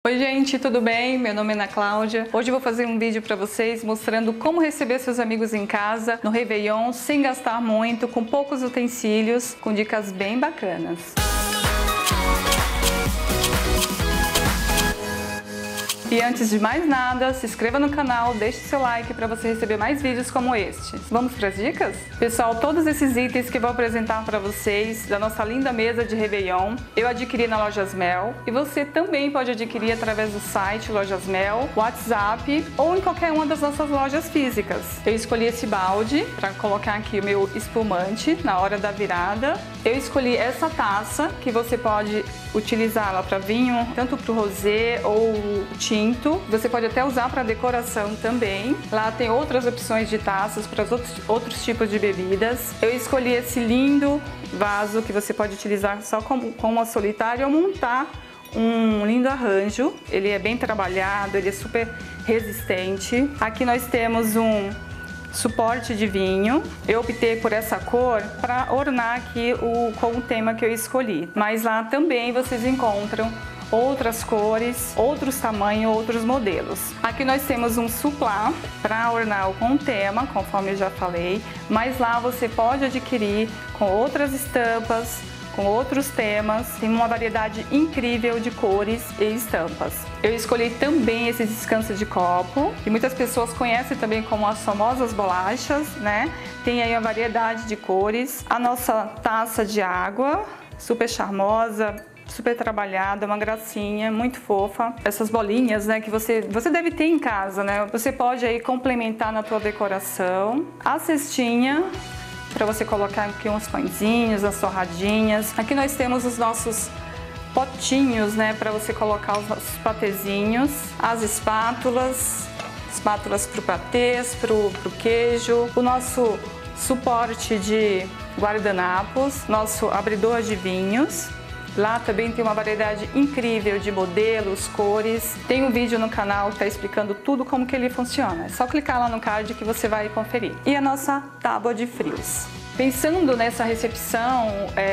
Oi gente, tudo bem? Meu nome é Ana Cláudia. Hoje eu vou fazer um vídeo para vocês mostrando como receber seus amigos em casa no Réveillon sem gastar muito, com poucos utensílios, com dicas bem bacanas. E antes de mais nada, se inscreva no canal, deixe seu like para você receber mais vídeos como este. Vamos para as dicas? Pessoal, todos esses itens que eu vou apresentar para vocês da nossa linda mesa de Réveillon, eu adquiri na Lojas Mel e você também pode adquirir através do site Lojas Mel, WhatsApp ou em qualquer uma das nossas lojas físicas. Eu escolhi esse balde para colocar aqui o meu espumante na hora da virada. Eu escolhi essa taça que você pode utilizá-la para vinho, tanto para o rosé ou tinto. Você pode até usar para decoração também. Lá tem outras opções de taças para outros tipos de bebidas. Eu escolhi esse lindo vaso que você pode utilizar só como uma solitária ou montar um lindo arranjo. Ele é bem trabalhado, ele é super resistente. Aqui nós temos um suporte de vinho. Eu optei por essa cor para ornar aqui com o tema que eu escolhi. Mas lá também vocês encontram outras cores, outros tamanhos, outros modelos. Aqui nós temos um suplá para ornar com o tema, conforme eu já falei, mas lá você pode adquirir com outras estampas, com outros temas, tem uma variedade incrível de cores e estampas. Eu escolhi também esse descanso de copo, que muitas pessoas conhecem também como as famosas bolachas, né? Tem aí uma variedade de cores. A nossa taça de água, super charmosa, super trabalhada, uma gracinha, muito fofa. Essas bolinhas, né, que você deve ter em casa, né? Você pode aí complementar na tua decoração. A cestinha para você colocar aqui uns pãezinhos, as torradinhas. Aqui nós temos os nossos potinhos, né, para você colocar os nossos patezinhos. As espátulas para o patês, para o queijo. O nosso suporte de guardanapos, nosso abridor de vinhos. Lá também tem uma variedade incrível de modelos, cores. Tem um vídeo no canal que está explicando tudo como que ele funciona. É só clicar lá no card que você vai conferir. E a nossa tábua de frios. Pensando nessa recepção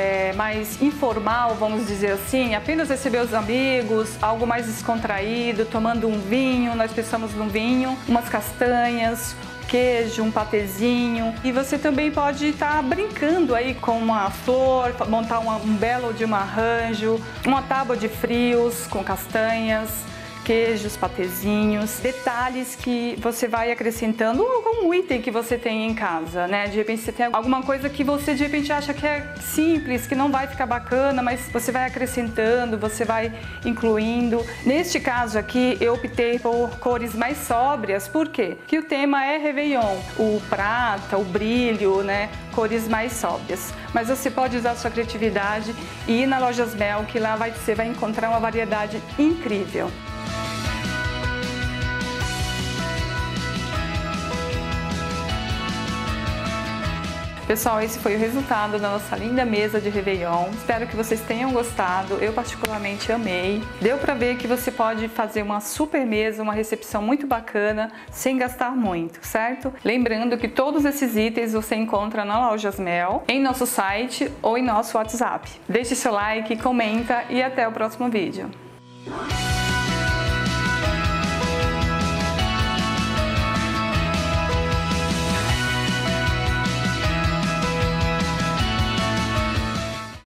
mais informal, vamos dizer assim, apenas receber os amigos, algo mais descontraído, tomando um vinho, nós pensamos num vinho, umas castanhas, queijo, um patezinho, e você também pode estar brincando aí com uma flor, montar um belo de um arranjo, uma tábua de frios com castanhas, queijos, patezinhos, detalhes que você vai acrescentando ou algum item que você tem em casa, né? De repente você tem alguma coisa que você de repente acha que é simples, que não vai ficar bacana, mas você vai acrescentando, você vai incluindo. Neste caso aqui eu optei por cores mais sóbrias, por quê? Porque o tema é Réveillon, o prata, o brilho, né? Cores mais sóbrias. Mas você pode usar a sua criatividade e ir na Lojas Mel, que lá você vai encontrar uma variedade incrível. Pessoal, esse foi o resultado da nossa linda mesa de Réveillon. Espero que vocês tenham gostado. Eu particularmente amei. Deu pra ver que você pode fazer uma super mesa, uma recepção muito bacana, sem gastar muito, certo? Lembrando que todos esses itens você encontra na Lojas Mel, em nosso site ou em nosso WhatsApp. Deixe seu like, comenta e até o próximo vídeo.